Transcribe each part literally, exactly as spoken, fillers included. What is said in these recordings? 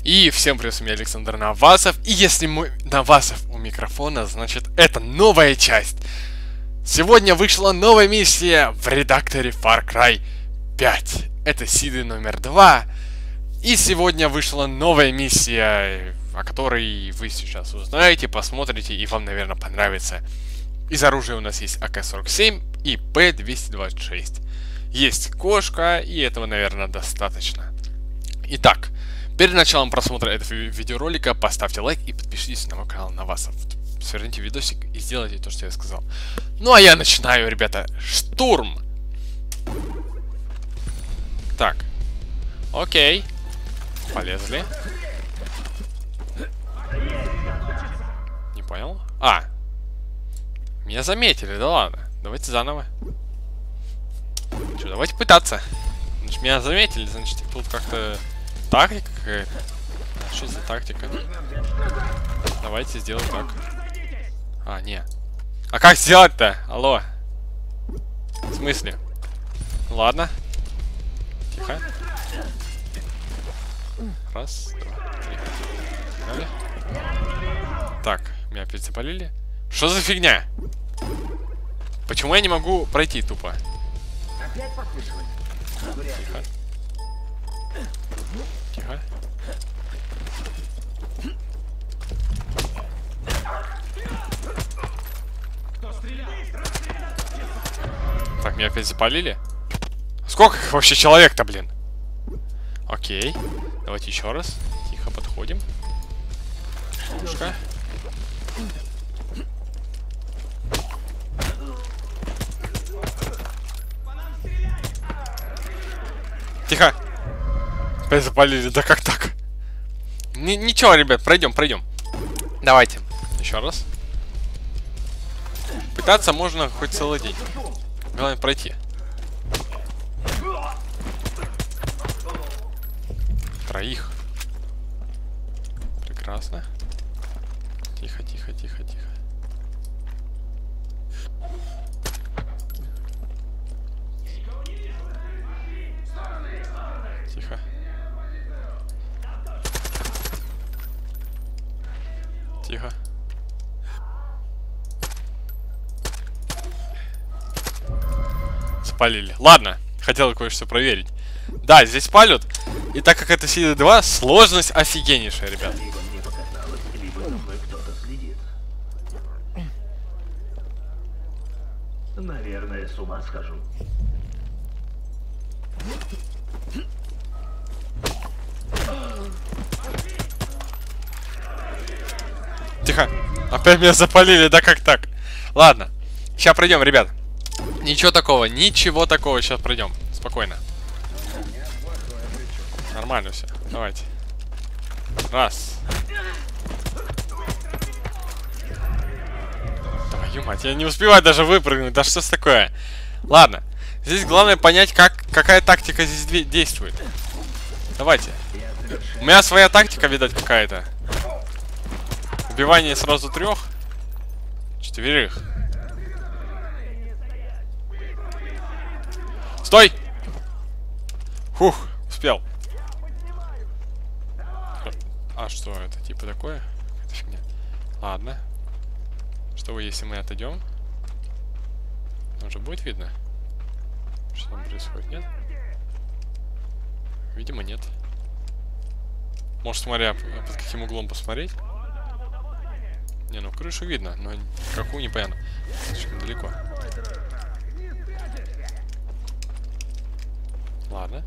И всем привет, с вами Александр Навасов. И если мой Навасов у микрофона, значит это новая часть. Сегодня вышла новая миссия в редакторе Far Cry пять. Это сиды номер два. И сегодня вышла новая миссия, о которой вы сейчас узнаете, посмотрите, и вам, наверное, понравится. Из оружия у нас есть А К сорок семь и П двести двадцать шесть. Есть кошка, и этого, наверное, достаточно. Итак, перед началом просмотра этого видеоролика поставьте лайк и подпишитесь на мой канал Навасов. Сверните видосик и сделайте то, что я сказал. Ну а я начинаю, ребята. Штурм! Так. Окей. Полезли. Не понял? А. Меня заметили, да ладно. Давайте заново. Что, давайте пытаться. Значит, меня заметили, значит, тут как-то тактика какая-то. А что за тактика? Давайте сделаем так. А, не. А как сделать-то? Алло. В смысле? Ладно. Тихо. Раз, два, три. Погнали. Так, меня опять запалили. Что за фигня? Почему я не могу пройти тупо? Тихо. Тихо. Так, меня опять запалили? Сколько их вообще человек-то, блин? Окей. Давайте еще раз. Тихо подходим. Пушка. Тихо. Опять запалили. Да как так? Н ничего, ребят, пройдем, пройдем. Давайте. Еще раз. Пытаться можно хоть целый день. Главное пройти. Троих. Прекрасно. Тихо, тихо, тихо, тихо. Тихо. Тихо. Спалили. Ладно, хотел кое-что проверить. Да, здесь палят. И так как это сиды два, сложность офигеннейшая, ребят. Наверное, с ума схожу. Тихо. Опять меня запалили, да как так? Ладно. Сейчас пройдем, ребят. Ничего такого, ничего такого. Сейчас пройдем. Спокойно. Нормально все. Давайте. Раз. Твою мать, я не успеваю даже выпрыгнуть. Да что ж такое? Ладно. Здесь главное понять, как, какая тактика здесь действует. Давайте. У меня своя тактика, видать, какая-то. Убивание сразу трех. Четверых. Стой! Фух, успел. А что это? Типа такое? Какая-то фигня. Ладно. Что если мы отойдем? Там же будет видно, что там происходит, нет? Видимо, нет. Может, смотря под каким углом посмотреть. Не, ну крышу видно, но какую непонятно. Слишком далеко. Ладно.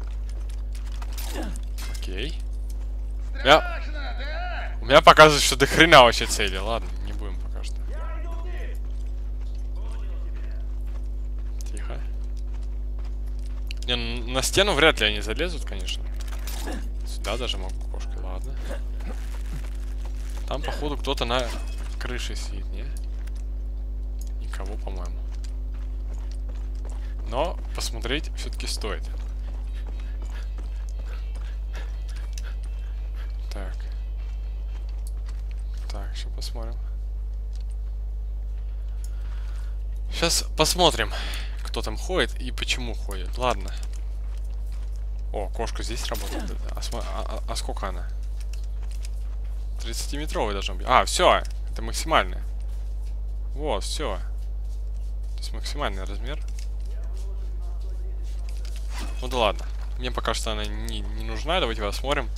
Окей. Я... У меня показывает, что до хрена вообще цели. Ладно, не будем пока что. Тихо. Не, на стену вряд ли они залезут, конечно. Сюда даже могу кошкой, ладно. Там, походу, кто-то на крыше сидит, не? Никого, по-моему. Но посмотреть все-таки стоит. Так. Так, сейчас посмотрим. Сейчас посмотрим, кто там ходит и почему ходит. Ладно. О, кошка здесь работает. А, а, а, а сколько она? тридцатиметровый должен быть. А, все, это максимальный. Вот, все. То есть максимальный размер. Ну да ладно. Мне пока что она не, не нужна. Давайте посмотрим.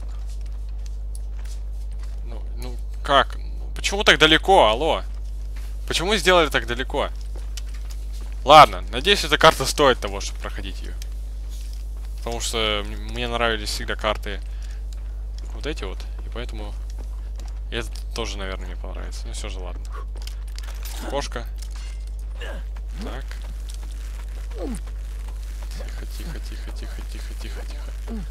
Ну, ну как? Почему так далеко? Алло. Почему сделали так далеко? Ладно, надеюсь, эта карта стоит того, чтобы проходить ее. Потому что мне нравились всегда карты вот эти вот. И поэтому это тоже, наверное, мне понравится. Ну все же, ладно. Кошка. Так. Тихо, тихо, тихо, тихо, тихо, тихо, тихо.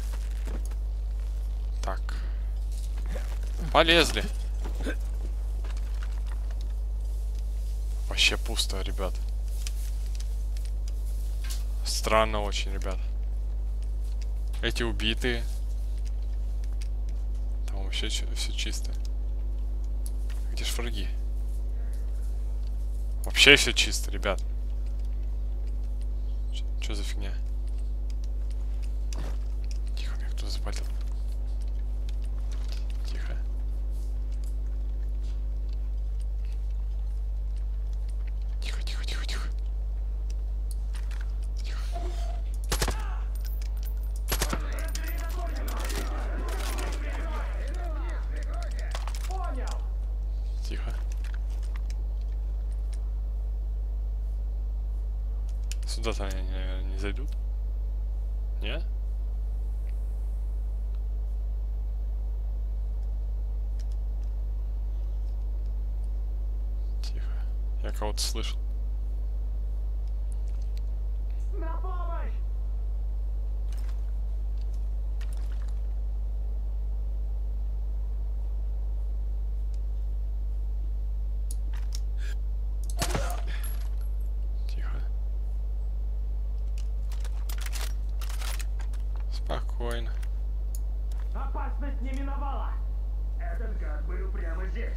Так. Полезли. Вообще пусто, ребят. Странно очень, ребят. Эти убитые. Там вообще все чисто. Где ж враги? Вообще все чисто, ребят. Что за фигня? Тихо, меня кто-то запалил. Тихо. Тихо, тихо, тихо, тихо. Тихо. Тихо. Сюда-то они, наверное, не зайдут. Не? Тихо. Я кого-то слышал. На помощь! Тихо. Спокойно. Опасность не миновала! Этот гад был прямо здесь.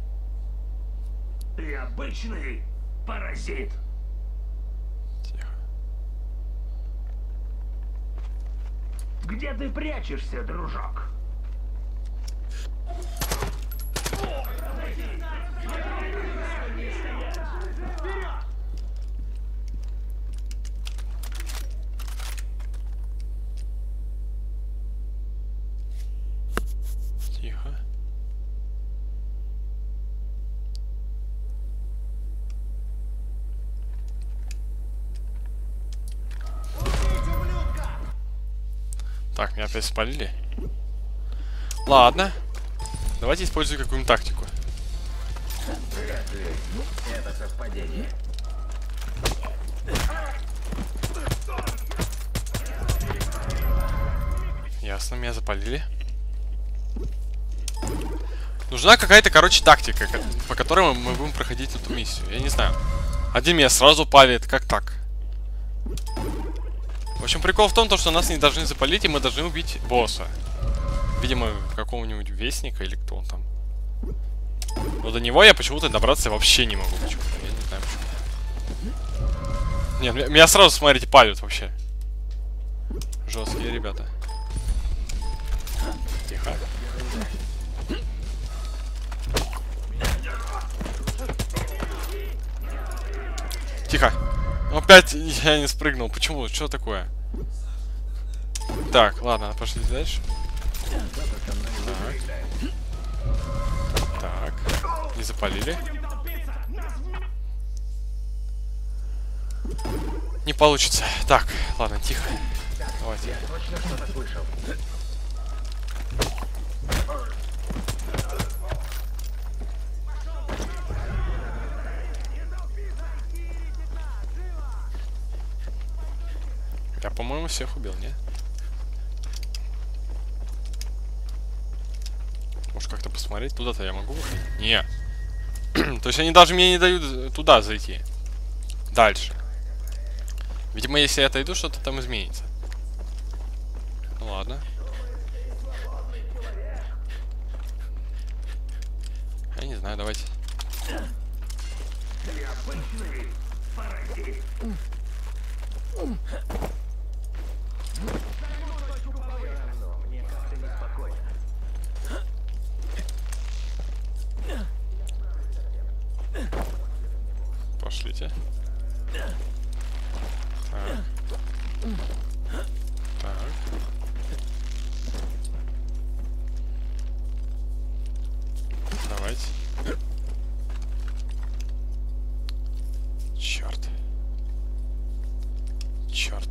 Ты обычный паразит. Тихо. Где ты прячешься, дружок? Тихо. Так, меня опять спалили. Ладно. Давайте используем какую-нибудь тактику. Это совпадение. Ясно, меня запалили. Нужна какая-то, короче, тактика, ко- по которой мы, мы будем проходить эту миссию. Я не знаю. Один меня сразу палит, как так? В общем, прикол в том, то, что нас не должны запалить, и мы должны убить босса. Видимо, какого-нибудь вестника или кто он там. Но до него я почему-то добраться вообще не могу. Почему-то. Я не знаю почему. Нет, меня- меня сразу, смотрите, палят вообще. Жесткие ребята. Тихо. Тихо. Опять я не спрыгнул. Почему? Что такое? Так, ладно, пошли дальше. Так. Так. Не запалили. Не получится. Так, ладно, тихо. Давайте. Точно что-то слышал. Я, по-моему, всех убил, не? Может, как-то посмотреть? Туда-то я могу выходить? Не. То есть они даже мне не дают туда зайти. Дальше. Видимо, если я отойду, что-то там изменится. Ну ладно. Я не знаю, давайте. Ты обычный паразит. Мне как-то неспокойно. Пошлите. Так. Так. Давайте. Черт. Черт.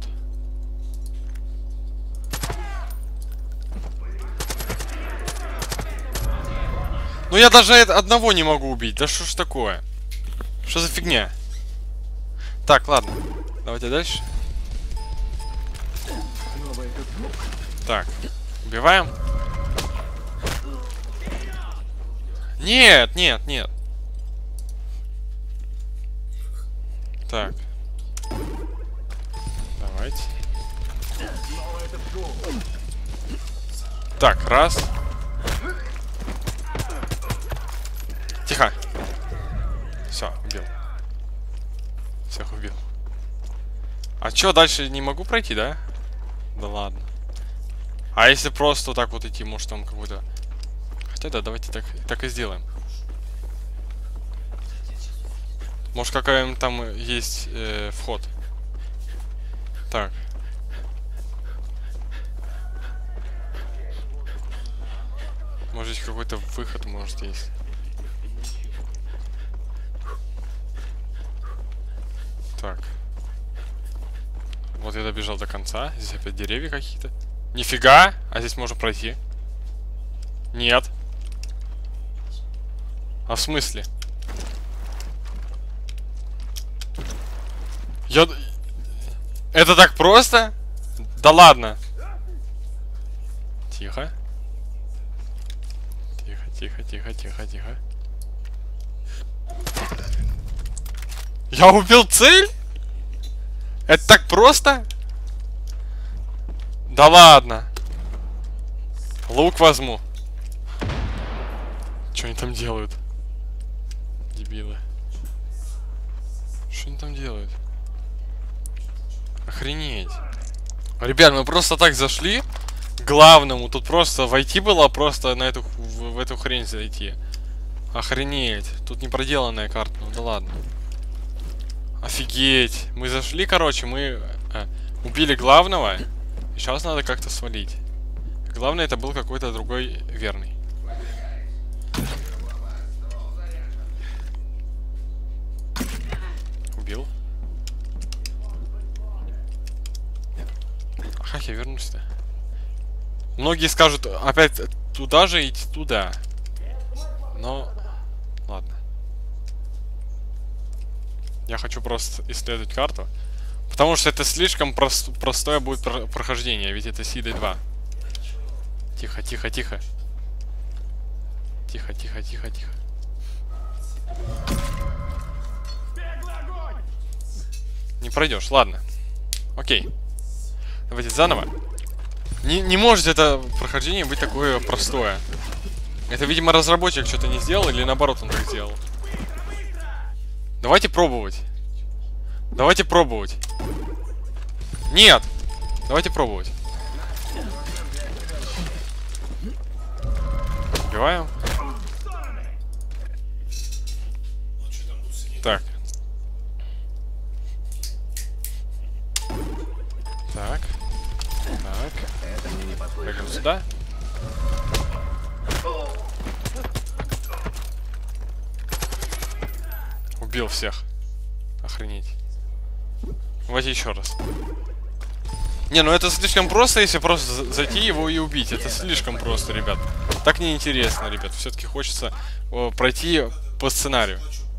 Ну я даже одного не могу убить. Да что ж такое? Что за фигня? Так, ладно. Давайте дальше. Так, убиваем. Нет, нет, нет. Так. Давайте. Так, раз. Тихо. Все, убил. Всех убил. А чё, дальше не могу пройти, да? Да ладно. А если просто вот так вот идти, может там какой-то... Хотя да, давайте так, так и сделаем. Может какая-нибудь там есть э, вход. Так. Может какой-то выход, может, есть. Так. Вот я добежал до конца. Здесь опять деревья какие-то. Нифига! А здесь можно пройти. Нет. А в смысле? Я... Это так просто? Да ладно. Тихо. Тихо, тихо, тихо, тихо, тихо. Я убил цель? Это так просто? Да ладно. Лук возьму. Что они там делают? Дебилы. Что они там делают? Охренеть. Ребят, мы просто так зашли к главному. Тут просто войти было, просто на эту, в, в эту хрень зайти. Охренеть. Тут не проделанная карта. Ну да ладно. Офигеть. Мы зашли, короче, мы а, убили главного. И сейчас надо как-то свалить. Главное, это был какой-то другой верный. Убил. А как я вернусь-то? Многие скажут, опять туда же идти туда. Но... Ладно. Я хочу просто исследовать карту. Потому что это слишком прост, простое будет про прохождение. Ведь это Си Ди два. Тихо, тихо, тихо. Тихо, тихо, тихо, тихо. Не пройдешь, ладно. Окей. Давайте заново. Не, не может это прохождение быть такое простое. Это, видимо, разработчик что-то не сделал, или наоборот он так сделал. Давайте пробовать. Давайте пробовать. Нет! Давайте пробовать. Убиваем. Так. Так. Так. Прыгаем сюда. Убил всех. Охренеть. Давайте еще раз. Не, ну это слишком просто, если просто зайти его и убить. Это слишком просто, ребят. Так неинтересно, ребят. Все-таки хочется о, пройти по сценарию.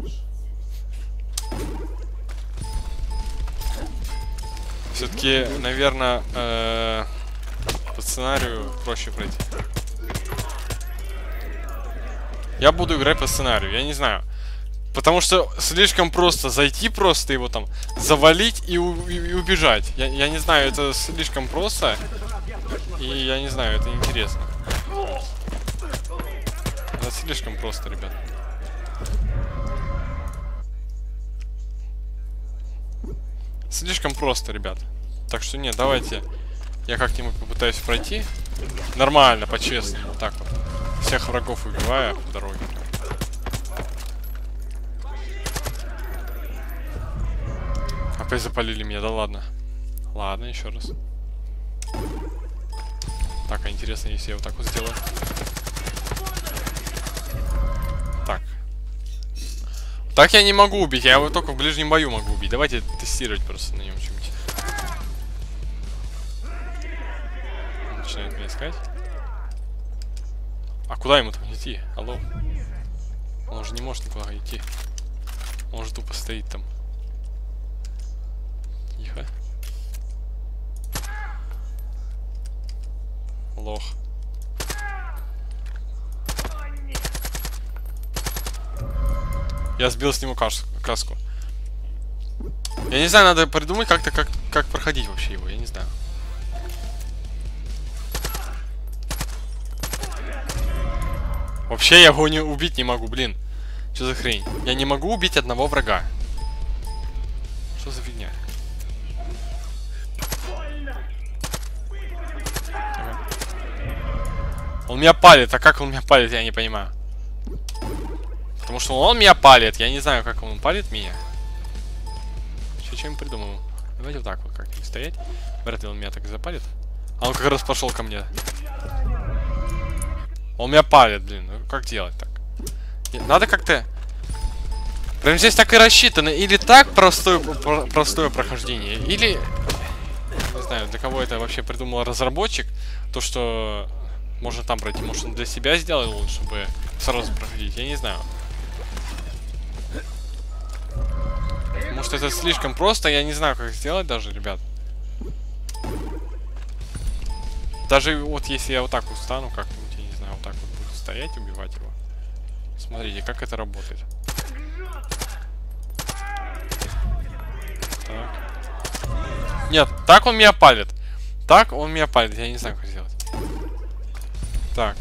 Все-таки, наверное, э, по сценарию проще пройти. Я буду играть по сценарию, я не знаю. Потому что слишком просто зайти, просто его там завалить и, у, и, и убежать. Я, я не знаю, это слишком просто. И я не знаю, это интересно. Это слишком просто, ребят. Слишком просто, ребят. Так что нет, давайте я как-нибудь попытаюсь пройти. Нормально, по-честному. Так вот. Всех врагов убиваю по дороге. Опять запалили меня, да ладно. Ладно, еще раз. Так, а интересно, если я вот так вот сделаю. Так. Так я не могу убить, я его только в ближнем бою могу убить. Давайте тестировать просто на нем что-нибудь. Начинает меня искать. А куда ему там идти? Алло. Он уже не может никуда идти. Он же тупо стоит там. Тихо. Лох. Я сбил с него каску. Я не знаю, надо придумать как-то, как, как проходить вообще его, я не знаю. Вообще я его не убить не могу, блин. Что за хрень? Я не могу убить одного врага. Что за фигня? Он меня палит, а как он меня палит, я не понимаю. Потому что он меня палит, я не знаю, как он палит меня. Что, чем придумал? Давайте вот так вот как-нибудь стоять. Вряд ли он меня так запалит. А он как раз пошел ко мне. Он меня палит, блин. Ну как делать так? Надо как-то... Прям здесь так и рассчитано. Или так простое, про простое прохождение, или... Не знаю, для кого это вообще придумал разработчик. То, что можно там пройти. Может, он для себя сделал, чтобы сразу проходить. Я не знаю. Может, это слишком просто. Я не знаю, как сделать даже, ребят. Даже вот если я вот так вот встану, как-нибудь, я не знаю, вот так вот буду стоять, убивать его. Смотрите, как это работает. Так. Нет, так он меня палит. Так он меня палит. Я не знаю, как сделать. Так.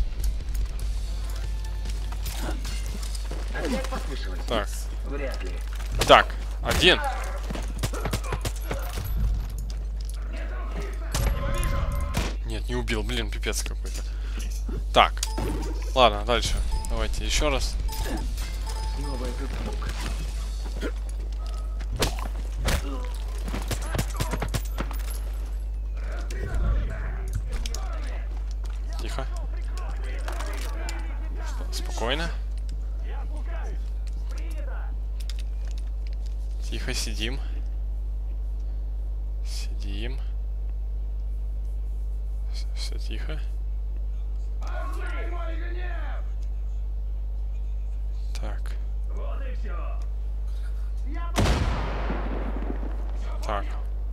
Так. Так, один. Нет, не убил, блин, пипец какой-то. Так. Ладно, дальше. Давайте еще раз. Тихо. Спокойно. Тихо, сидим. Сидим. Все тихо. Так. Так.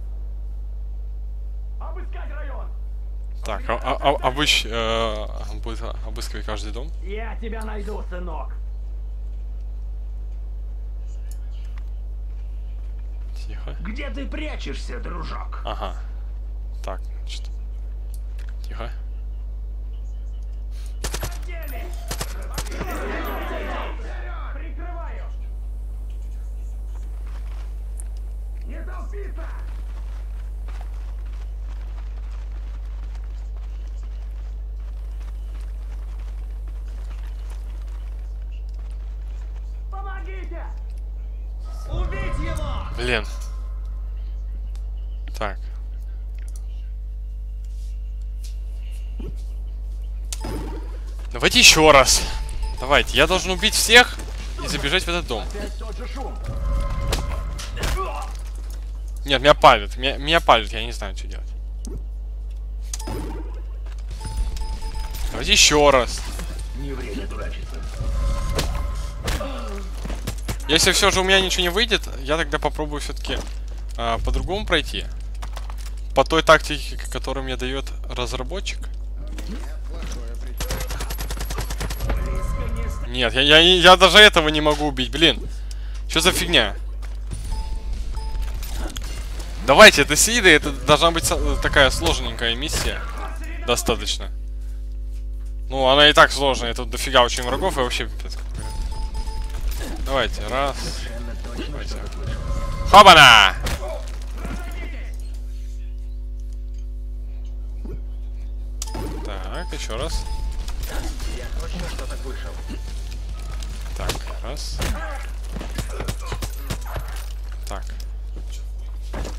Так, а, а, а, обыщ, э, будет обыскивать каждый дом. Я тебя найду, сынок. Тихо. Где ты прячешься, дружок? Ага. Так, значит. Тихо. Прикрываю. Не толпиться. Помогите! Убить его! Блин. Так. Давайте еще раз. Давайте, я должен убить всех и забежать в этот дом. Опять тот же шум. Нет, меня палят. Меня, меня палят, я не знаю, что делать. Давайте еще раз. Не время дурачиться. Если все же у меня ничего не выйдет, я тогда попробую все-таки а, по-другому пройти. По той тактике, которую мне дает разработчик. Нет, я, я, я даже этого не могу убить, блин. Что за фигня? Давайте, это сиды, это должна быть такая сложненькая миссия. Достаточно. Ну, она и так сложная, тут дофига очень врагов и вообще пипец. Давайте, раз. Давайте. Хабана! Так, еще раз. Я точно что-то слышал. Так, раз. Так.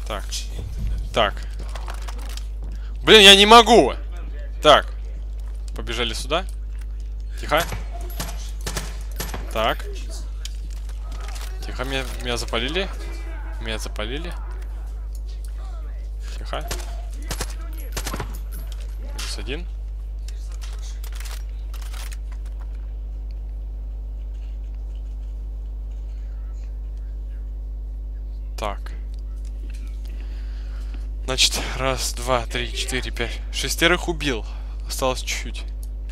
Так. Так. Блин, я не могу! Так. Побежали сюда. Тихо. Так. Тихо, меня, меня запалили. Меня запалили. Тихо. Минус один. Так. Значит, раз, два, три, четыре, пять. Шестерых убил. Осталось чуть-чуть.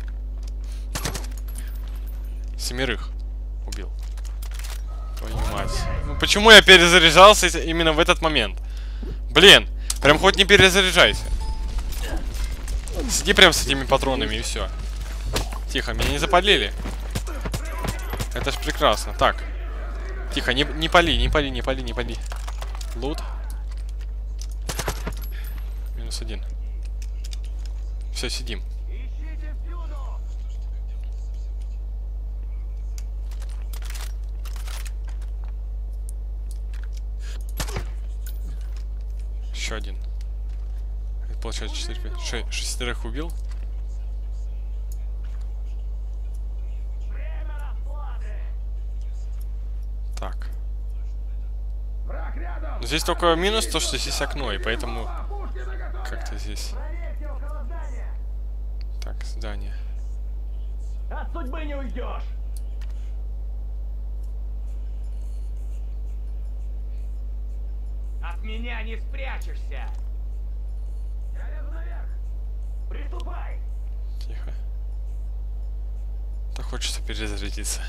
Семерых убил. Твою мать. Ну, почему я перезаряжался именно в этот момент? Блин, прям хоть не перезаряжайся. Сиди прям с этими патронами и все. Тихо, меня не запалили. Это ж прекрасно. Так. Тихо, не, не пали, не пали, не пали, не пали. Лут. Минус один. Все, сидим. Еще один. Это получается четыре, пять, шесть, шестерых убил. Так. Но здесь только минус то, что здесь окно, и поэтому как-то здесь. Так, здание. От судьбы не уйдешь. От меня не спрячешься. Я лезу наверх. Приступай. Тихо. Так хочется перезарядиться.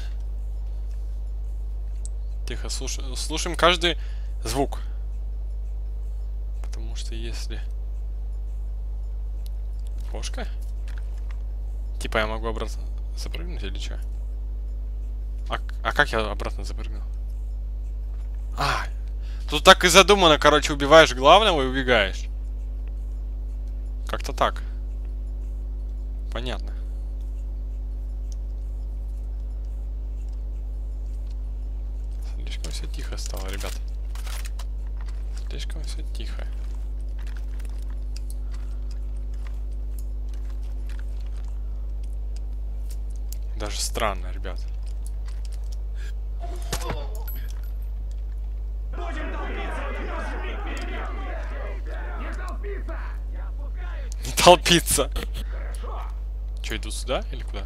Тихо, слушаем, слушаем каждый звук. Потому что если... Кошка? Типа я могу обратно запрыгнуть или что? А, а как я обратно запрыгнул? А, тут так и задумано, короче, убиваешь главного и убегаешь. Как-то так. Понятно. Слишком все тихо стало, ребят. Слишком все тихо. Даже странно, ребят. Не толпиться. Че, иду сюда или куда?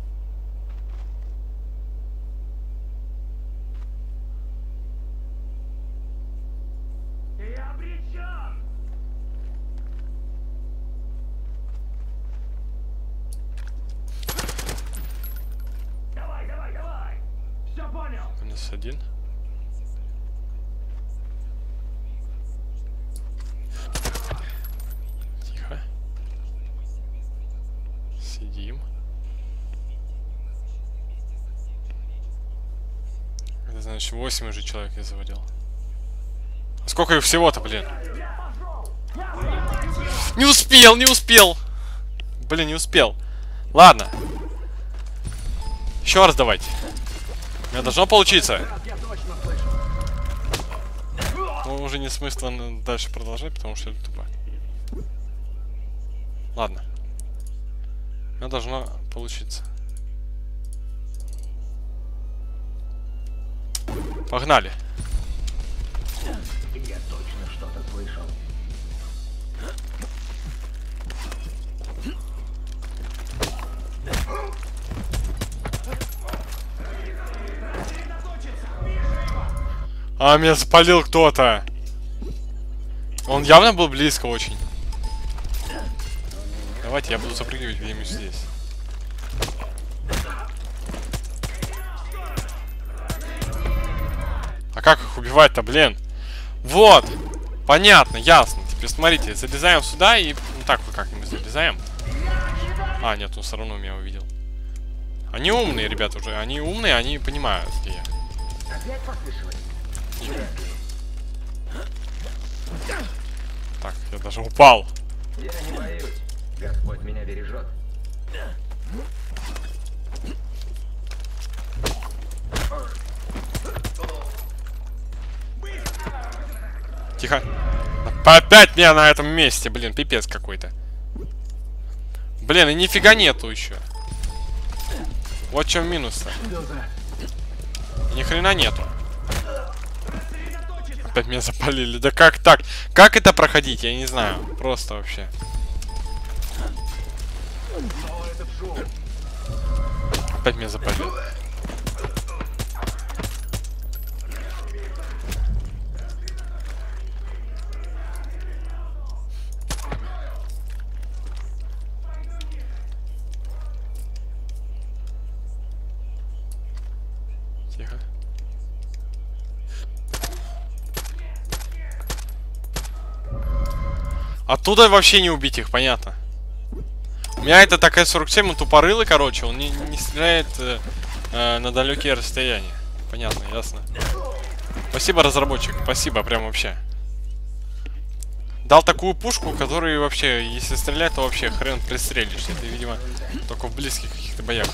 Я обречен. Давай, давай, давай. Все понял. Минус один. Тихо. Сидим. Это значит восемь уже человек я заводил. А сколько их всего-то, блин? Не успел, не успел. Блин, не успел. Ладно. Еще раз давайте. У меня должно получиться. Ну, уже нет смысла дальше продолжать, потому что это тупо. Ладно. У меня должно получиться. Погнали. Я точно что-то слышал. А, меня спалил кто-то. Он явно был близко очень. Давайте, я буду запрыгивать где-нибудь здесь. А как их убивать-то, блин? Вот! Понятно, ясно. Теперь смотрите, залезаем сюда и... Ну так вот как-нибудь залезаем. А, нет, он все равно меня увидел. Они умные, ребята, уже. Они умные, они понимают, где я. Опять послышалось? Так, я даже упал. Я не боюсь. Господь меня бережет. Тихо. Опять меня на этом месте, блин, пипец какой-то. Блин, и нифига нету еще. Вот в чем минус-то. Ни хрена нету. Опять меня запалили. Да как так? Как это проходить? Я не знаю. Просто вообще. Опять меня запалили. Тихо. Оттуда вообще не убить их, понятно. У меня это такая сорок семь, он тупорылый, короче, он не, не стреляет э, э, на далекие расстояния. Понятно, ясно. Спасибо, разработчик, спасибо, прям вообще. Дал такую пушку, которую вообще, если стрелять, то вообще хрен пристрелишь. Это, видимо, только в близких каких-то боях.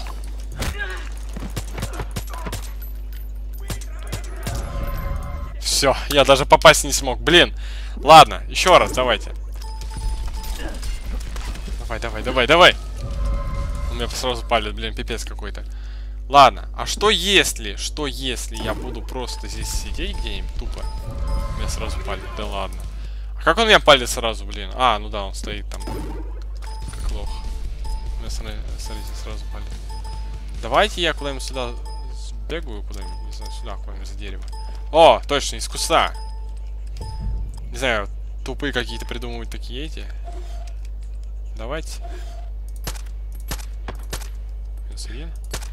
Все, я даже попасть не смог. Блин. Ладно, еще раз, давайте. Давай, давай, давай, давай. У меня сразу палит, блин, пипец какой-то. Ладно, а что если, что если я буду просто здесь сидеть где-нибудь тупо? Меня сразу палит, да ладно. А как он меня палит сразу, блин? А, ну да, он стоит там. Как лох. Меня, смотрите, сразу палит. Давайте я куда-нибудь сюда сбегаю, куда-нибудь, не знаю, сюда, куда-нибудь за дерево. О, точно, из куста. Не знаю, тупые какие-то придумывают такие эти. Давайте. Минус один.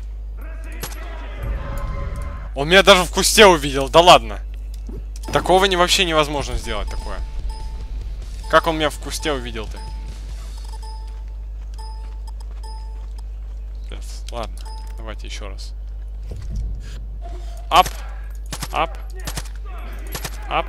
Он меня даже в кусте увидел, да ладно. Такого не, вообще невозможно сделать такое. Как он меня в кусте увидел-то? Ладно, давайте еще раз. Ап. Ап. Ап.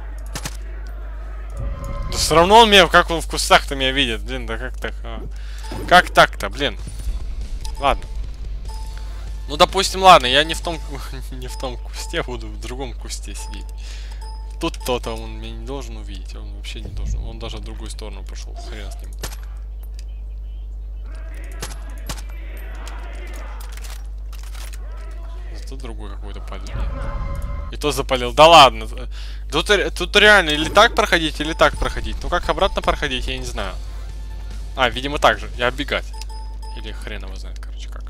Да все равно он меня, как он в кустах-то меня видит. Блин, да как так? А? Как так-то, блин? Ладно. Ну, допустим, ладно, я не в том, не в том кусте, буду в другом кусте сидеть. Тут кто-то, он меня не должен увидеть. Он вообще не должен. Он даже в другую сторону пошел. Хрен с ним. Зато другой какой-то палит. И то запалил. Да ладно. Тут, тут реально или так проходить, или так проходить. Ну как обратно проходить, я не знаю. А, видимо так же. Я оббегать. Или хрен его знает, короче, как.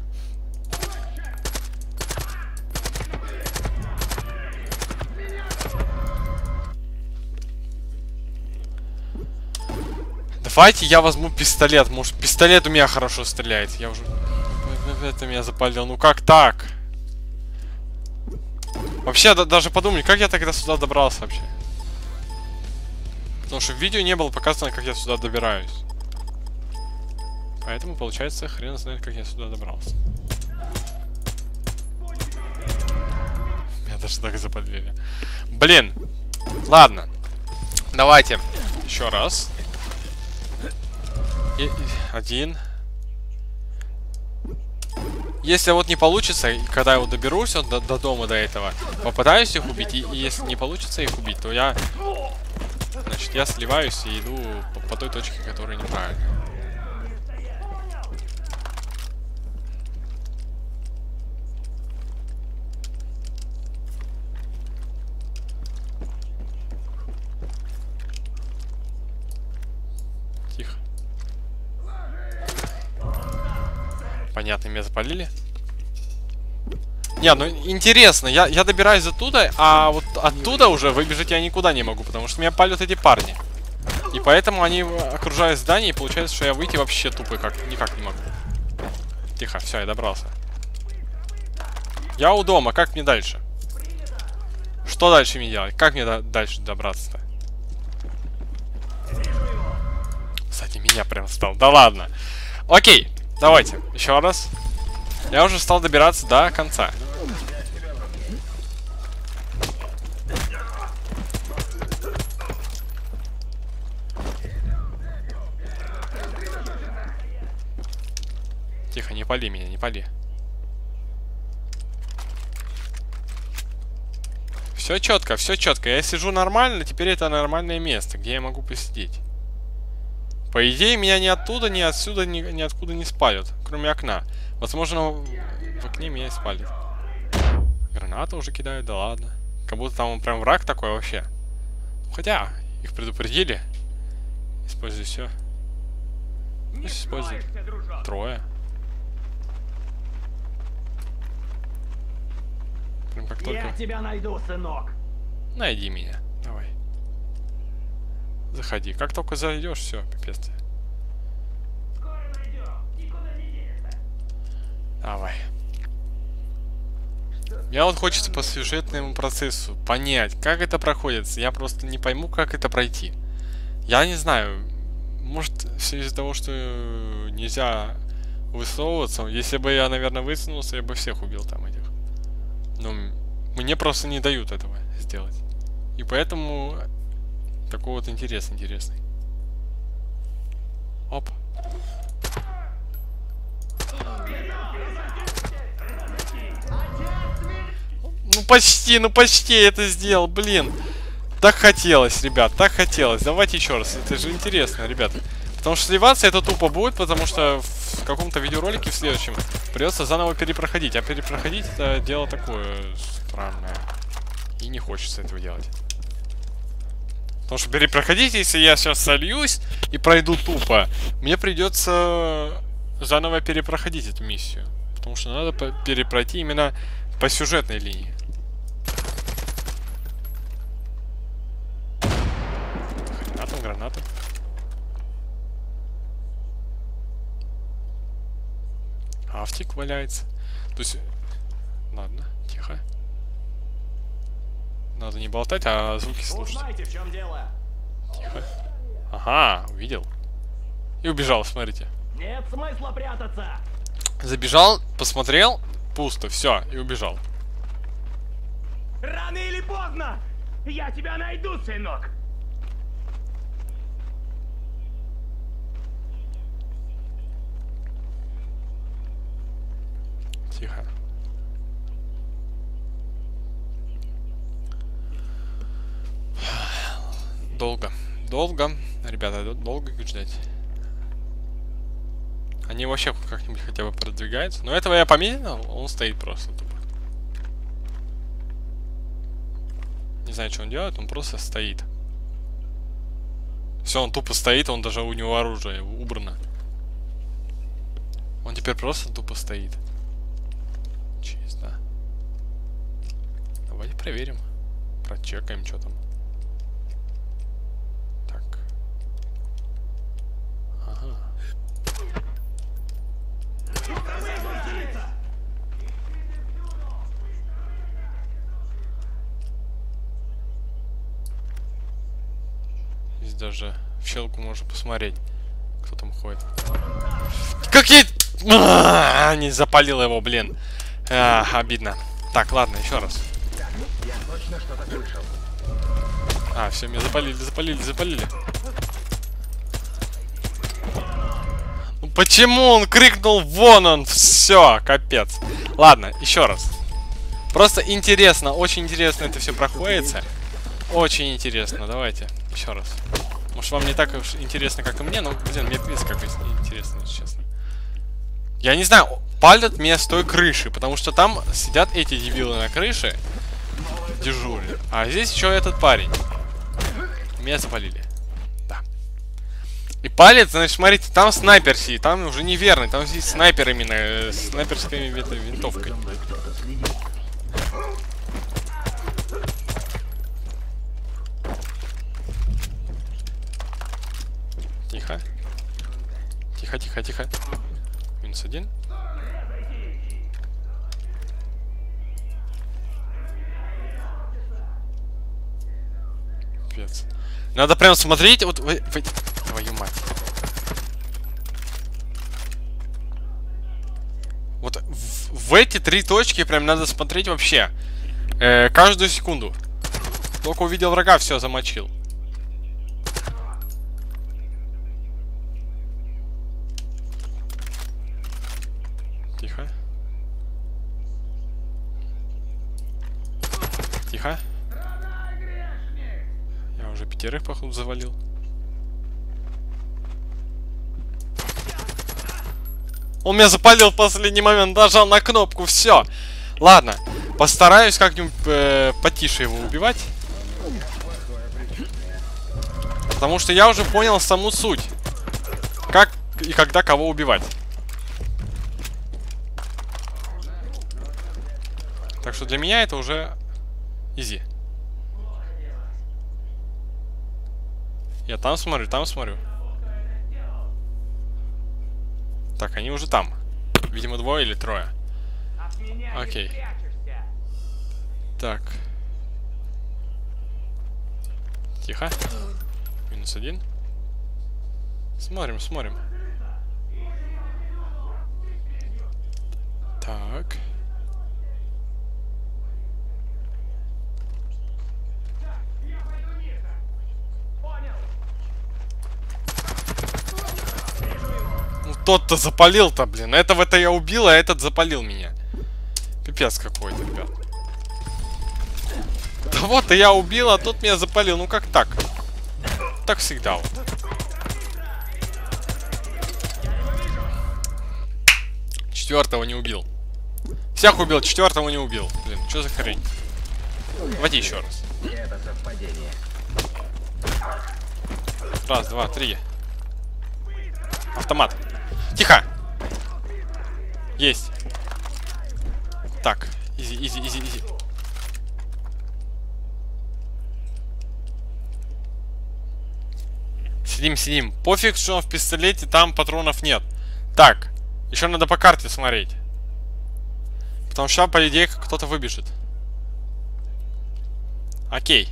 Давайте я возьму пистолет. Может, пистолет у меня хорошо стреляет. Я уже... Это меня запалил. Ну как так? Вообще, да, даже подумай, как я тогда сюда добрался вообще? Потому что в видео не было показано, как я сюда добираюсь. Поэтому, получается, хрен знает, как я сюда добрался. Меня даже так запалили. Блин. Ладно. Давайте. Еще раз. И, и, один. Если вот не получится, когда я вот доберусь вот до, до дома, до этого, попытаюсь их убить, и, и если не получится их убить, то я... Значит, я сливаюсь и иду по, по той точке, которая неправильная. Тихо. Понятно, меня запалили. Не, ну интересно, я, я добираюсь оттуда, а вот оттуда уже выбежать я никуда не могу, потому что меня палят эти парни. И поэтому они окружают здание, и получается, что я выйти вообще тупо как, никак не могу. Тихо, все, я добрался. Я у дома, как мне дальше? Что дальше мне делать? Как мне до дальше добраться-то? Кстати, меня прям стал. Да ладно. Окей, давайте, еще раз. Я уже стал добираться до конца. Тихо, не пали меня, не пали. Все четко, все четко. Я сижу нормально, теперь это нормальное место, где я могу посидеть. По идее, меня ни оттуда, ни отсюда, ни, ни откуда не спалят, кроме окна. Возможно, в окне меня и спалят. Гранаты уже кидают, да ладно. Как будто там прям враг такой вообще. Хотя, их предупредили. Используй все. Пусть используй. Трое. Прям как только... Я тебя найду, сынок. Найди меня. Давай. Заходи. Как только зайдешь, все, пипец. Скоро найдем. Никуда не денешься. Давай. Мне вот хочется по сюжетному процессу понять, как это проходит. Я просто не пойму, как это пройти. Я не знаю. Может, все из-за того, что нельзя высовываться. Если бы я, наверное, высунулся, я бы всех убил там этих. Но мне просто не дают этого сделать. И поэтому такой вот интерес интересный. Оп. Ну почти, ну почти я это сделал, блин. Так хотелось, ребят, так хотелось. Давайте еще раз, это же интересно, ребят. Потому что сливаться это тупо будет, потому что в каком-то видеоролике в следующем придется заново перепроходить. А перепроходить это дело такое странное. И не хочется этого делать. Потому что перепроходить, если я сейчас сольюсь и пройду тупо, мне придется заново перепроходить эту миссию. Потому что надо перепройти именно по сюжетной линии. Гранатом, гранатом. Автик валяется. То есть... Ладно, тихо. Надо не болтать, а звуки слушать. Узнайте, в чем дело. Тихо. Ага, увидел. И убежал, смотрите. Нет смысла прятаться. Забежал, посмотрел, пусто, все, и убежал. Рано или поздно я тебя найду, сынок. Тихо. Долго. Долго. Ребята, долго ждать. Они вообще как-нибудь хотя бы продвигаются. Но этого я помедлил, он стоит просто тупо. Не знаю, что он делает, он просто стоит. Все, он тупо стоит, он даже у него оружие убрано. Он теперь просто тупо стоит. Чисто. Давайте проверим. Прочекаем, что там. Так. Ага. Здесь даже в щелку можно посмотреть, кто там ходит. Как я... А, не запалил его, блин. А, обидно. Так, ладно, еще раз. Я точно что-то слышал. А, все, меня запалили, запалили, запалили. Ну почему он крикнул вон он? Все, капец. Ладно, еще раз. Просто интересно, очень интересно это все проходится. Очень интересно, давайте еще раз. Может, вам не так уж интересно, как и мне, но, блин, мне пиздец как интересно, если честно. Я не знаю, палят меня с той крыши, потому что там сидят эти дебилы на крыше, дежурят. А здесь еще этот парень. Меня запалили. Да. И палец, значит, смотрите, там снайпер сидит, там уже неверный, там здесь снайпер именно, э, с снайперской винтовкой. Тихо. Тихо, тихо, тихо. Минус один. Пипец. Надо прям смотреть, вот, вы, вы, твою мать. Вот в, в эти три точки прям надо смотреть вообще. Э, каждую секунду. Только увидел врага, все, замочил. Тихо. Тихо. уже пятерых, походу, завалил. Он меня запалил в последний момент, нажал на кнопку, все. Ладно, постараюсь как-нибудь э, потише его убивать. Потому что я уже понял саму суть. Как и когда кого убивать. Так что для меня это уже изи. Я там смотрю, там смотрю. Так, они уже там. Видимо, двое или трое. Окей. Так. Тихо. Минус один. Смотрим, смотрим. Так. Ну тот-то запалил-то, блин. Этого-то я убил, а этот запалил меня. Пипец какой-то, ребят. Да вот, и я убил, а тот меня запалил. Ну как так? Так всегда вот. Четвертого не убил. Всех убил, четвертого не убил. Блин, что за хрень? Давайте еще раз. Это совпадение. Раз, два, три. Автомат. Тихо. Есть. Так, изи, изи, изи, изи. Сидим, сидим. Пофиг, что в пистолете там патронов нет. Так, еще надо по карте смотреть. Потому что, по идее, кто-то выбежит. Окей.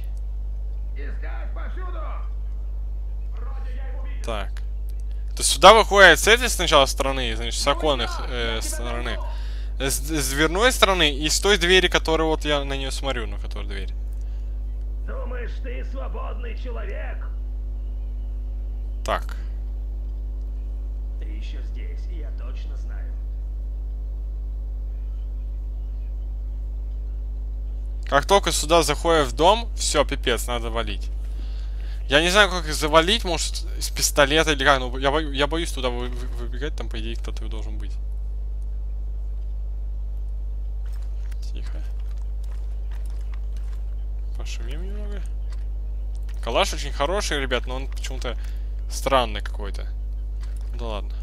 Так. То есть сюда выходит с этой сначала стороны, значит, с оконных э, стороны. С, с дверной стороны и с той двери, которую вот я на нее смотрю, на которую дверь. Думаешь, ты свободный человек? Так. Ты еще здесь, я точно знаю. Как только сюда заходит в дом, все, пипец, надо валить. Я не знаю, как их завалить, может, с пистолета или как, но я, бо я боюсь туда вы вы выбегать, там, по идее, кто-то должен быть. Тихо. Пошумим немного. Калаш очень хороший, ребят, но он почему-то странный какой-то. Да ладно.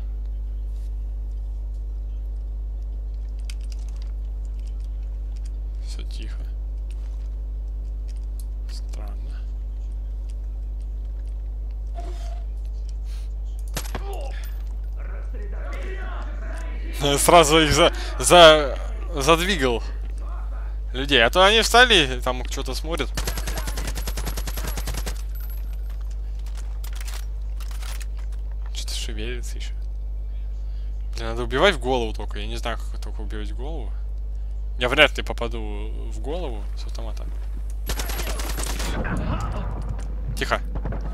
Все тихо. Странно. Сразу их за, за, задвигал людей. А то они встали, там что-то смотрят. Что-то шевелится еще. Блин, надо убивать в голову только. Я не знаю, как только убивать в голову. Я вряд ли попаду в голову с автомата. Тихо.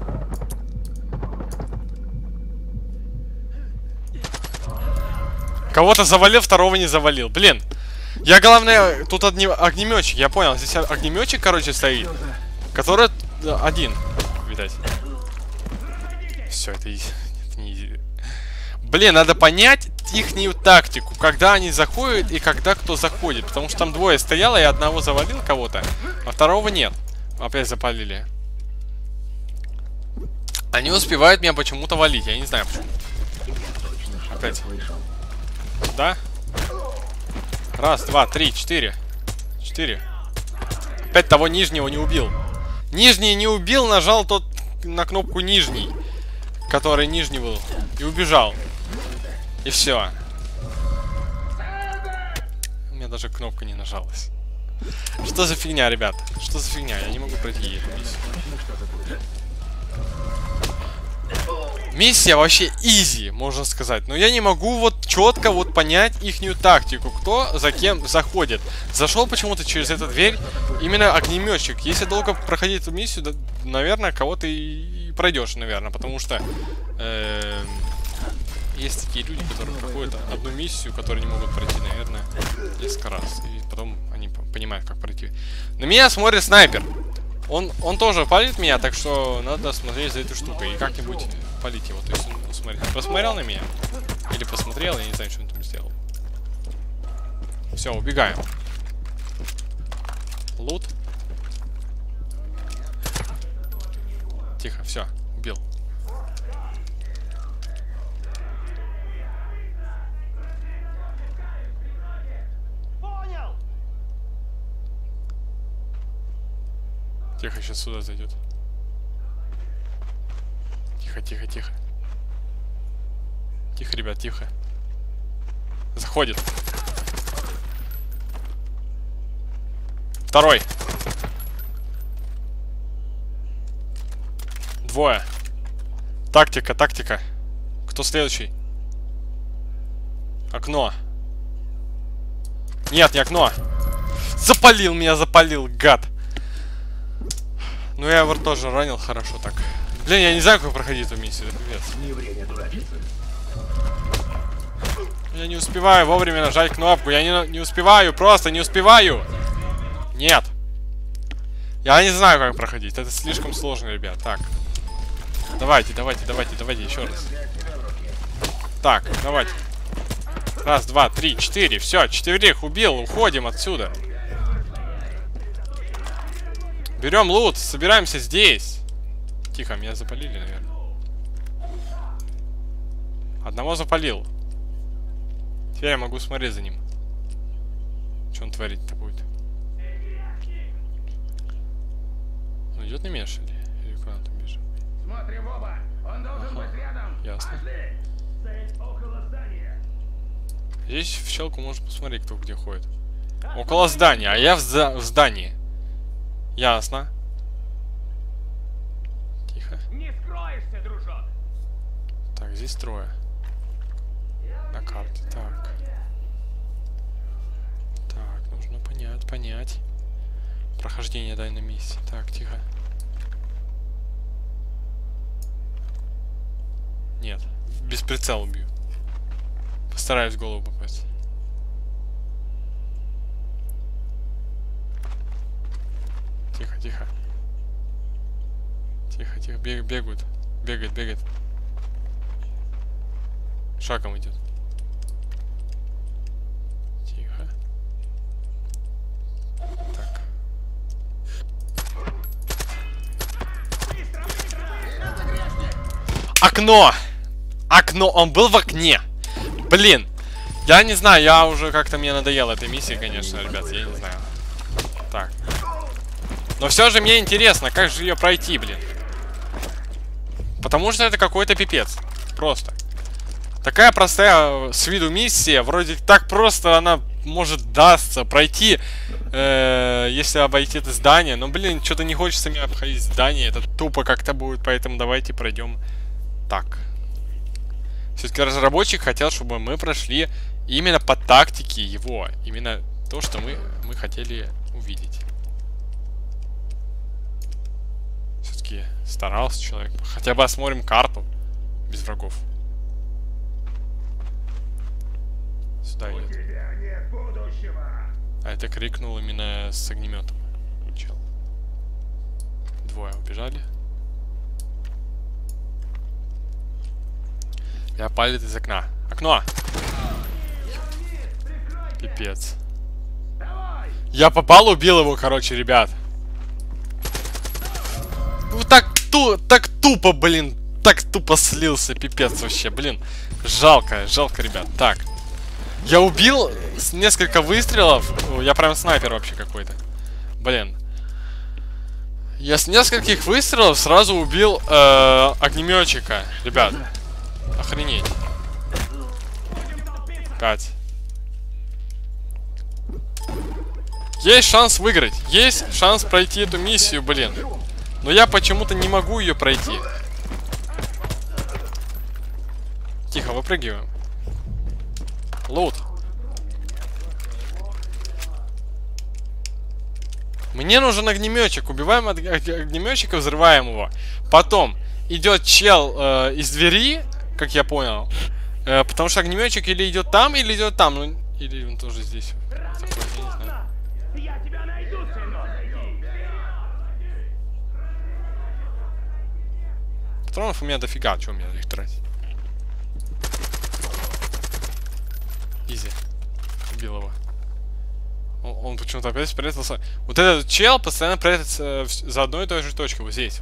Кого-то завалил, второго не завалил. Блин. Я, главное, тут огнеметчик. Я понял, здесь огнеметчик, короче, стоит. Который один, видать. Все, это, это не... Блин, надо понять ихнюю тактику. Когда они заходят и когда кто заходит. Потому что там двое стояло, и одного завалил кого-то, а второго нет. Опять запалили. Они успевают меня почему-то валить. Я не знаю почему. Опять. Да? Раз, два, три, четыре. Четыре. Опять того нижнего не убил. Нижний не убил, нажал тот на кнопку нижний, который нижний был, и убежал. И все. У меня даже кнопка не нажалась. Что за фигня, ребят? Что за фигня? Я не могу пройти эту миссию. Миссия вообще изи, можно сказать. Но я не могу вот четко вот понять ихнюю тактику. Кто за кем заходит. Зашел почему-то через эту дверь именно огнеметчик. Если долго проходить эту миссию, да, наверное, кого-то и пройдешь, наверное. Потому что э, есть такие люди, которые проходят одну миссию, которые не могут пройти, наверное, несколько раз. И потом они понимают, как пройти. На меня смотрит снайпер. Он, он тоже палит меня, так что надо смотреть за этой штукой и как-нибудь палить его. То есть, ну, смотри, посмотрел на меня? Или посмотрел, я не знаю, что он там сделал. Все, убегаем. Лут. Тихо, все, убил. Понял! Тихо, сейчас сюда зайдет. Тихо, тихо, тихо. Тихо, ребят, тихо. Заходит. Второй. Двое. Тактика, тактика. Кто следующий? Окно. Нет, не окно. Запалил меня, запалил, гад. Ну я его тоже ранил, хорошо так. Блин, я не знаю, как проходить эту миссию, это пипец. Не время торопиться. Я не успеваю вовремя нажать кнопку, я не, не успеваю, просто не успеваю. Нет. Я не знаю, как проходить, это слишком сложно, ребят. Так. Давайте, давайте, давайте, давайте, еще раз. Так, давайте. Раз, два, три, четыре, все, четверых убил, уходим отсюда. Берем лут, собираемся здесь. Тихо, меня запалили, наверное. Одного запалил. Теперь я могу смотреть за ним. Что он творит-то будет? Он идет на меня, что ли? Или куда он там бежит? Смотрим в оба. Он должен Ага. быть рядом. Ясно. Пошли. Цель около здания. Здесь в щелку можно посмотреть, кто где ходит. Около здания, а я в, за в здании. Ясно. Тихо. Не скроешься, дружок! Так, здесь трое. На карте. Так. Так, нужно понять, понять. Прохождение данной миссии. Так, тихо. Нет. Без прицела убью. Постараюсь в голову попасть. Тихо, тихо. Тихо, тихо. Бег, бегают. Бегает, бегает. Шагом идет. Тихо. Так. Окно! Окно! Он был в окне! Блин! Я не знаю, я уже как-то мне надоела эта миссия, конечно, ребят, я не знаю. Так. Но все же мне интересно, как же ее пройти, блин. Потому что это какой-то пипец. Просто. Такая простая с виду миссия, вроде так просто она может дастся пройти, э, если обойти это здание. Но, блин, что-то не хочется мне обходить здание, это тупо как-то будет, поэтому давайте пройдем так. Все-таки разработчик хотел, чтобы мы прошли именно по тактике его. Именно то, что мы, мы хотели увидеть. Все-таки старался человек. Хотя бы осмотрим карту без врагов. Сюда У идет. тебя нет будущего. А это крикнул именно с огнеметом. Чел. Двое убежали. Я палит из окна. Окно! Пипец. Я попал, убил его, короче, ребят. Ну так, ту так тупо, блин. Так тупо слился, пипец вообще, блин. Жалко, жалко, ребят. Так. Я убил с несколько выстрелов. О, я прям снайпер вообще какой-то. Блин. Я с нескольких выстрелов сразу убил э, огнеметчика. Ребят. Охренеть. Пять. Есть шанс выиграть. Есть шанс пройти эту миссию, блин. Но я почему-то не могу ее пройти. Тихо, выпрыгиваем. Лут. Мне нужен огнеметчик. Убиваем огнеметчика, взрываем его. Потом идет чел э, из двери, как я понял. Э, потому что огнеметчик или идет там, или идет там. Ну, или он тоже здесь. Такой, я не знаю. Я тебя найду, сынок! патронов у меня дофига, что у меня их тратить? Изи. Убил его. Он, он почему-то опять спрятался. Вот этот чел постоянно прятается за одной и той же точкой, вот здесь.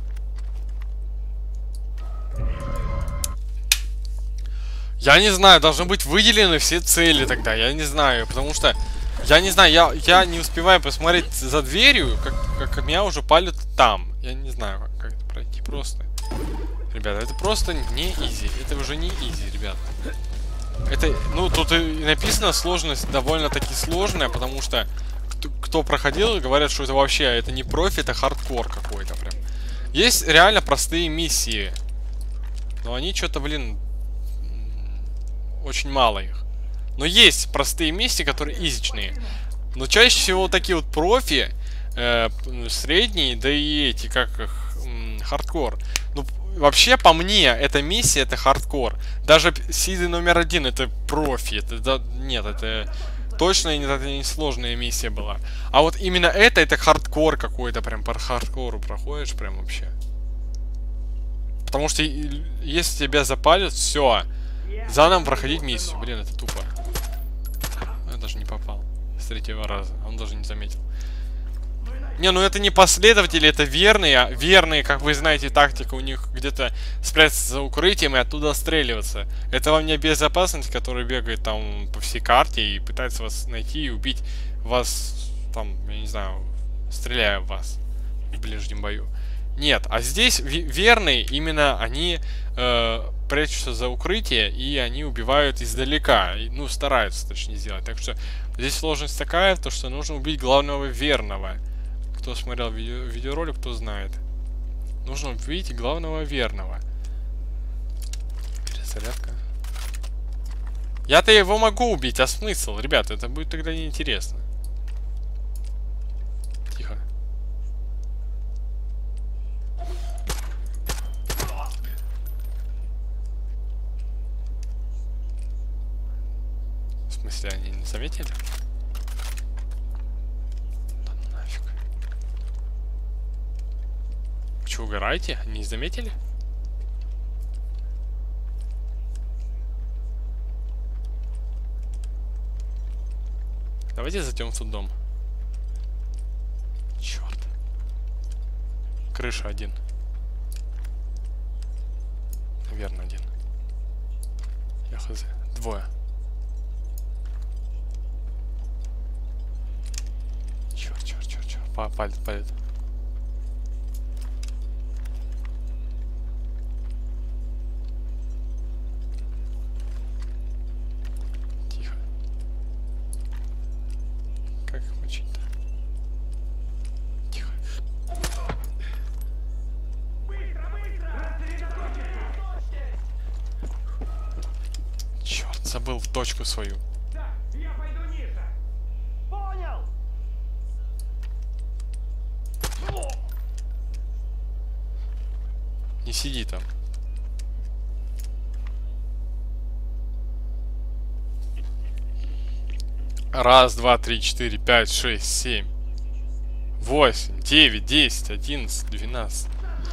Я не знаю, должны быть выделены все цели тогда, я не знаю, потому что, я не знаю, я, я не успеваю посмотреть за дверью, как, как меня уже палят там. Я не знаю, как, как это пройти просто. Ребята, это просто не изи, это уже не изи, ребята. Это, ну, тут и написано, сложность довольно-таки сложная, потому что кто, кто проходил, говорят, что это вообще, это не профи, это хардкор какой-то прям. Есть реально простые миссии, но они что-то, блин, очень мало их. Но есть простые миссии, которые изичные. Но чаще всего вот такие вот профи, э, средние, да и эти, как их, м, хардкор. Ну, вообще, по мне, эта миссия, это хардкор. Даже сиды номер один, это профи. Это, да, нет, это точно не, это не сложная миссия была. А вот именно это, это хардкор какой-то. Прям по хардкору проходишь, прям вообще. Потому что если тебя запалят, все. Заново проходить миссию. Блин, это тупо. Я даже не попал. С третьего раза. Он даже не заметил. Не, ну это не последователи, это верные. Верные, как вы знаете, тактика у них где-то спрятаться за укрытием и оттуда отстреливаться. Это вам не безопасность, которая бегает там по всей карте и пытается вас найти и убить вас, там, я не знаю, стреляя в вас в ближнем бою. Нет, а здесь верные, именно они э, прячутся за укрытие и они убивают издалека. Ну, стараются, точнее, сделать. Так что здесь сложность такая, то что нужно убить главного верного. Кто смотрел видео, видеоролик, кто знает. Нужно убить главного верного. Перезарядка. Я-то его могу убить, а смысл? Ребята, это будет тогда неинтересно. Тихо. В смысле, они не заметили? Да ну нафиг. Вы что, угораете? Не заметили? Давайте зайдем в тот дом. Черт. Крыша один. Наверное, один. Я хз. Двое. Черт, черт, черт, черт. Палит, палит. Тихо. Как их мучить-то? Тихо. Черт, забыл в точку свою. Да, я пойду ниже. Понял! Не сиди там. Раз, два, три, четыре, пять, шесть, семь, восемь, девять, десять, одиннадцать, двенадцать.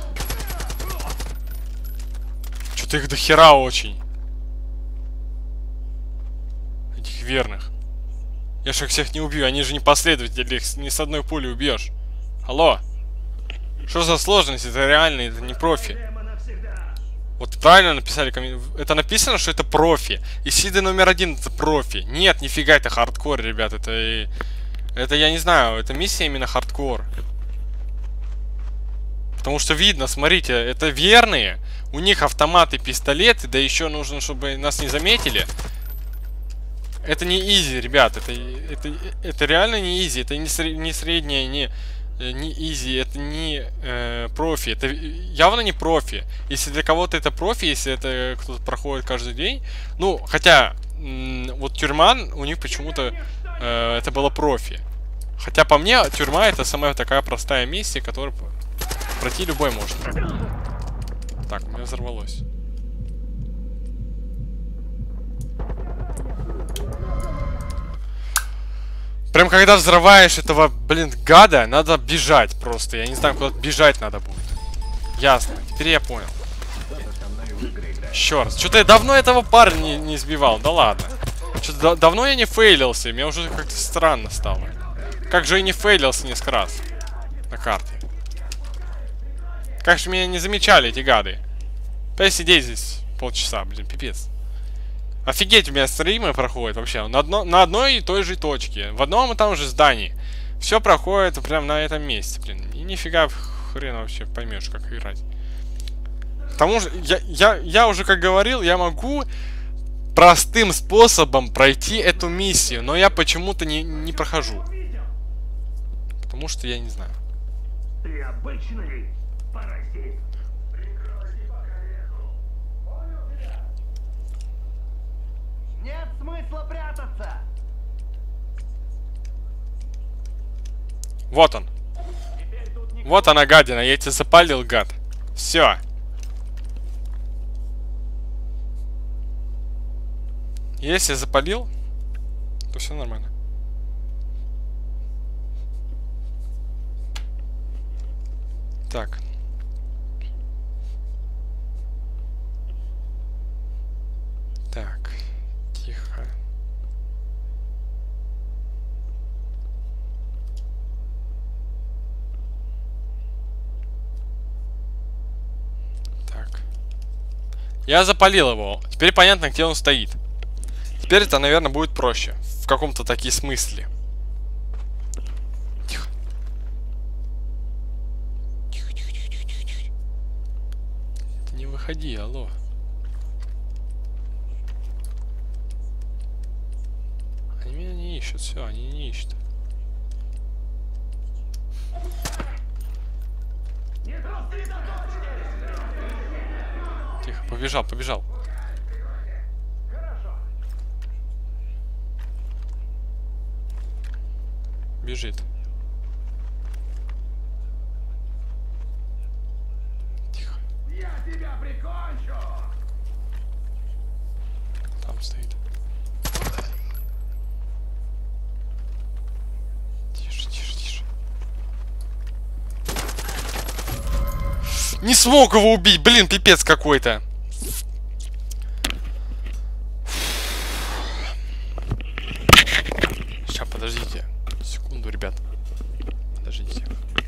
Что-то их до хера очень. Этих верных. Я же их всех не убью, они же не последователи, их ни с одной пули убьешь. Алло. Что за сложность? Это реально, это не профи. Вот правильно написали коммен... Это написано, что это профи. И сиды номер один это профи. Нет, нифига, это хардкор, ребят. Это... Это я не знаю, это миссия именно хардкор. Потому что видно, смотрите, это верные. У них автоматы, пистолеты, да еще нужно, чтобы нас не заметили. Это не изи, ребят. Это, это, это реально не изи. Это не, сред... не среднее, не... не изи, это не э, профи, это явно не профи. Если для кого-то это профи, если это кто-то проходит каждый день, ну, хотя вот тюрьма у них почему-то э, это было профи. Хотя по мне тюрьма это самая такая простая миссия, которую пройти любой может. Так, у меня взорвалось. Прям когда взрываешь этого, блин, гада, надо бежать просто. Я не знаю, куда бежать надо будет. Ясно, теперь я понял. Еще раз. Что-то я давно этого парня не, не сбивал. Да ладно. Что-то да давно я не фейлился. Мне уже как-то странно стало. Как же я не фейлился несколько раз на карте. Как же меня не замечали эти гады. Опять сидеть здесь полчаса, блин, пипец. Офигеть, у меня стримы проходят вообще на, одно, на одной и той же точке. В одном и том же здании. Все проходит прям на этом месте, блин. И нифига хрен вообще поймешь, как играть. Потому что я, я, я уже, как говорил, я могу простым способом пройти эту миссию. Но я почему-то не, не прохожу. Потому что я не знаю. Ты обычный паразит. Нет смысла прятаться. Вот он. Вот она, гадина. Я тебя запалил, гад. Все. Если запалил, то все нормально. Так. Так. Тихо. Так. Я запалил его. Теперь понятно, где он стоит. Теперь это, наверное, будет проще. В каком-то таки смысле. Тихо. Тихо, тихо, тихо, тихо, тихо, тихо. Ты не выходи, алло. Они меня не ищут, все, они не ищут. Тихо, побежал, побежал. Бежит. Тихо. Я тебя прикончу. Там стоит. Тише, тише, тише. Не смог его убить, блин, пипец какой-то. Сейчас, подождите. Секунду, ребят. Подождите.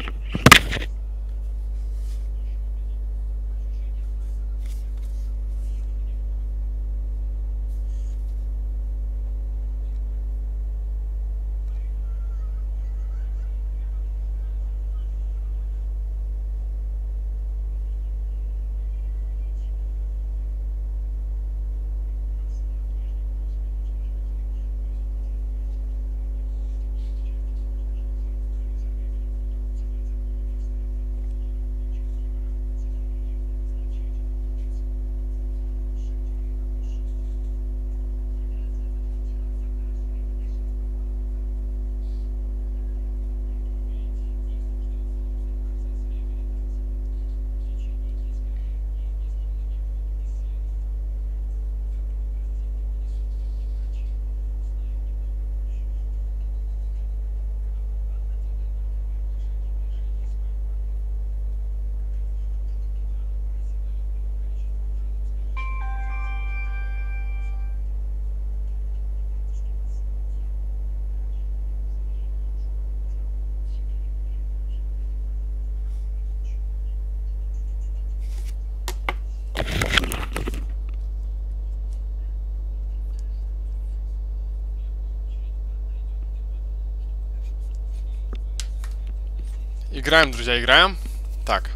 Играем, друзья, играем. Так.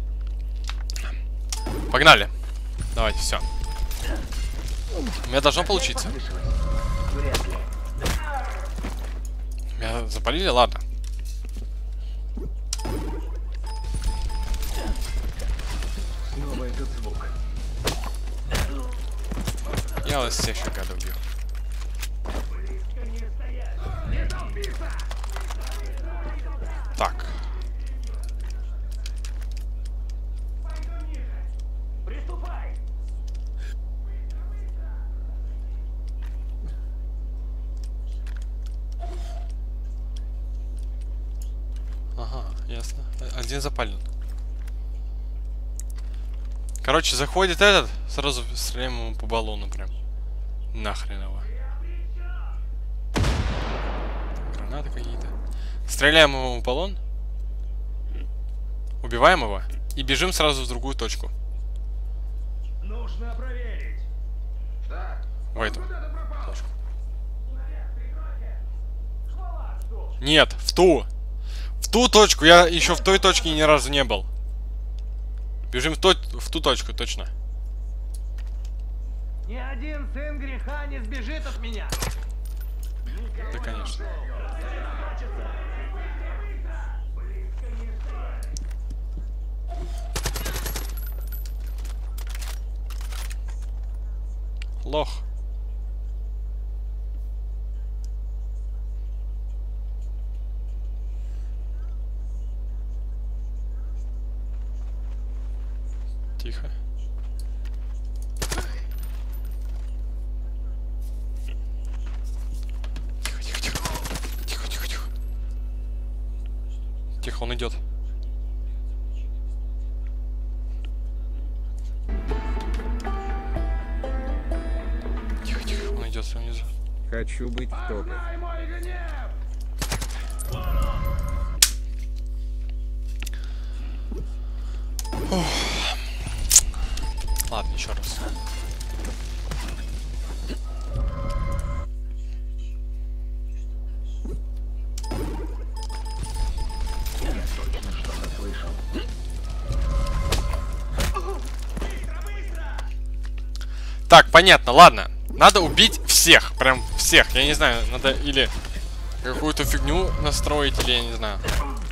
Погнали. Давайте, все. У меня должно получиться. Меня запалили? Ладно. Снова этот звук. Я вас всех еще гадов убью. Так. Приступай. Ага, ясно. Один запален. Короче, заходит этот, сразу стреляем ему по баллону прям. Нахрен его. Гранаты какие-то. Стреляем ему в баллон. Убиваем его. И бежим сразу в другую точку. Нужно проверить. Так, В эту куда ты пропал? точку. Нет, в ту. В ту точку. Я еще в той точке ни разу не был. Бежим в, то, в ту точку, точно. Ни один сын греха не сбежит от меня. Да, конечно. Лох. Тихо. Тихо, тихо, тихо. Тихо, тихо, тихо. Тихо, он идет. Тихо, тихо, он идет внизу. Хочу быть в топе. Знай мой гнев! Ладно, еще раз. Так, понятно, ладно. Надо убить всех, прям всех. Я не знаю, надо или какую-то фигню настроить, или я не знаю.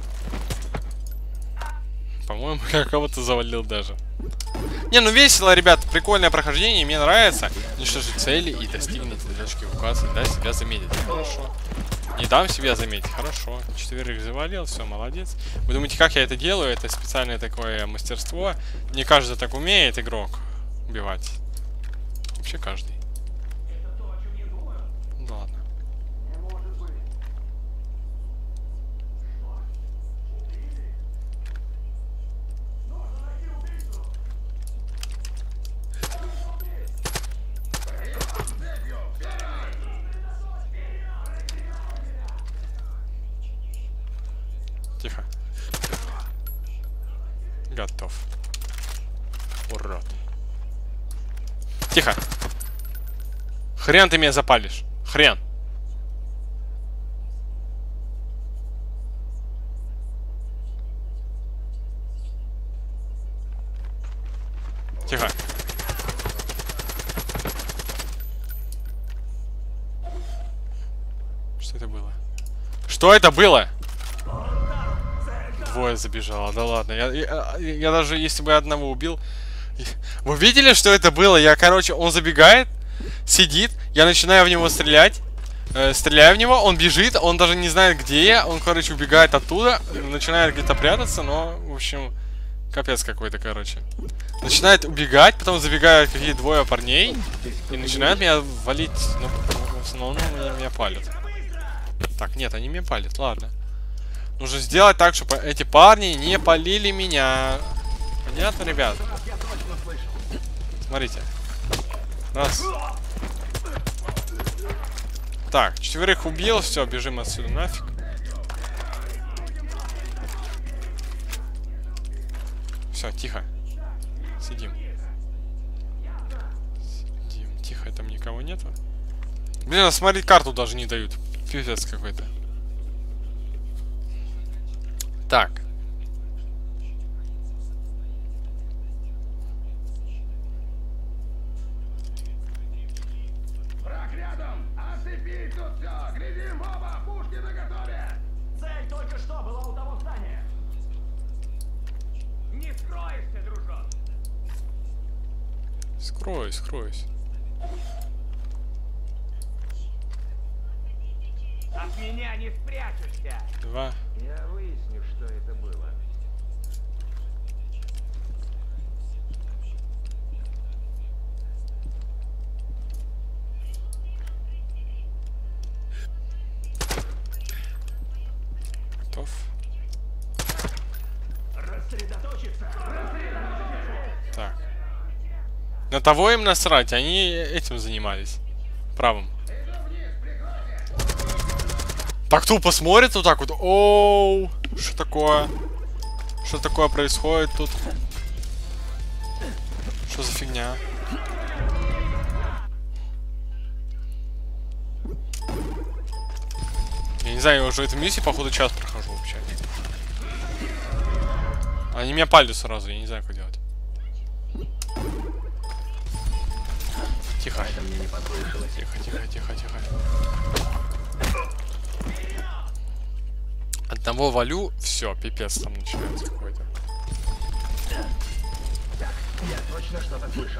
По-моему, я кого-то завалил даже. Не, ну весело, ребят, прикольное прохождение, мне нравится. Уничтожить цели и достигните точки эвакуации, да, себя заметить. Хорошо. Не дам себя заметить, хорошо. Четверых завалил, все, молодец. Вы думаете, как я это делаю? Это специальное такое мастерство. Не каждый так умеет, игрок, убивать. Вообще каждый. Ну ладно. Тихо. Готов. Урод. Тихо. Хрен ты меня запалишь. Хрен. Тихо. Что это было? Что это было? Двое забежало, да ладно. Я, я, я даже если бы одного убил. Вы видели, что это было? Я, короче, он забегает, сидит, я начинаю в него стрелять. Э, стреляю в него, он бежит, он даже не знает, где я. Он, короче, убегает оттуда, начинает где-то прятаться, но, в общем, капец какой-то, короче. Начинает убегать, потом забегают какие-то двое парней и начинают меня валить. Ну, в основном они меня палят. Так, нет, они меня палят, ладно. Нужно сделать так, чтобы эти парни не палили меня. Понятно, ребят? Смотрите. Раз. Так, четверых убил, все, бежим отсюда нафиг. Все, тихо. Сидим. Сидим. Тихо, там никого нету. Блин, смотреть карту даже не дают. Пиздец какой-то. Так. Враг рядом! Оцепить тут все! Глядим в оба! Пушки наготове! Цель только что была у того здания. Не скроешься, дружок. Скроюсь, скроюсь. От меня не спрячешься. Два. Я выясню, что это было. Готов. Рассредоточиться! Так. На того им насрать, они этим занимались. Правым. Так тупо смотрит вот так вот. Оу, что такое? Что такое происходит тут? Что за фигня? Я не знаю, я уже эту миссию, походу, час прохожу вообще. Они меня палят сразу, я не знаю, как делать. Тихо. Тихо, тихо, тихо, тихо. Одного валю, все, пипец там начинается какой-то. Я точно что-то слышал.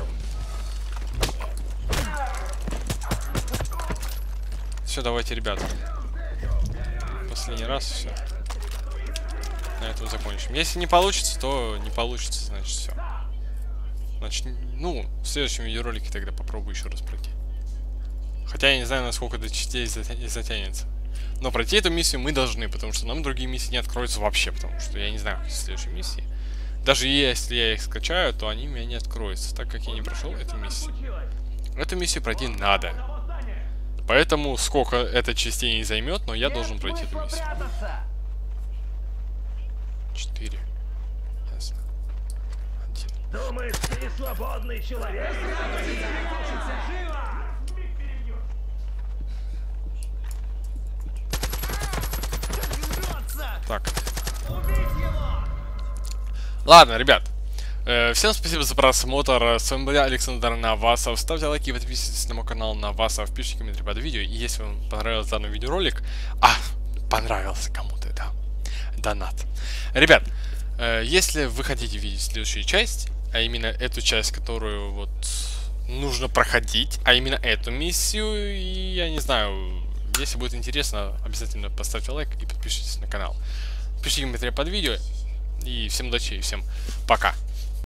Все, давайте, ребята. Последний раз, все. На этом закончим. Если не получится, то не получится, значит, все. Значит, ну, в следующем видеоролике тогда попробую еще раз пройти. Хотя я не знаю, насколько до частей затянется. Но пройти эту миссию мы должны, потому что нам другие миссии не откроются вообще, потому что я не знаю, какие следующие миссии. Даже если я их скачаю, то они у меня не откроются, так как я не прошел эту миссию. Эту миссию пройти надо. Поэтому сколько это частей не займет, но я должен пройти эту миссию. Четыре. Ясно. Один. Думаешь, ты свободный человек? Так. Ладно, ребят. Э, всем спасибо за просмотр. С вами был Александр Навасов. Ставьте лайки и подписывайтесь на мой канал Навасов. Пишите комментарии под видео. И если вам понравился данный видеоролик... А, понравился кому-то, да. Донат. Ребят, э, если вы хотите видеть следующую часть, а именно эту часть, которую вот нужно проходить, а именно эту миссию, и я не знаю... Если будет интересно, обязательно поставьте лайк и подпишитесь на канал. Пишите комментарии под видео. И всем удачи и всем пока.